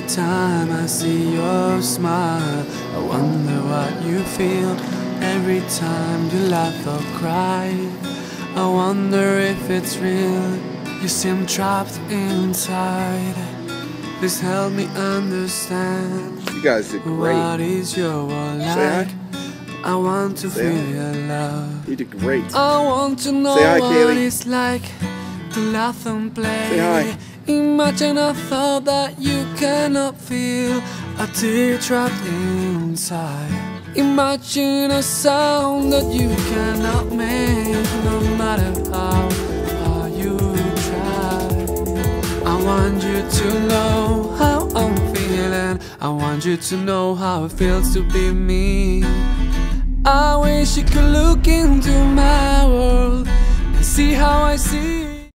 time I see your smile, I wonder what you feel every time you laugh or cry. I wonder if it's real, you seem trapped inside. Please help me understand. You guys did great. What is your world like? I want to feel your love. You did great. I want to know hi, what Kaylee. it's like to laugh and play. Say hi. Imagine a thought that you cannot feel, a tear trapped inside. Imagine a sound that you cannot make, no matter how hard you try. I want you to know how I'm feeling. I want you to know how it feels to be me. I wish you could look into my world and see how I see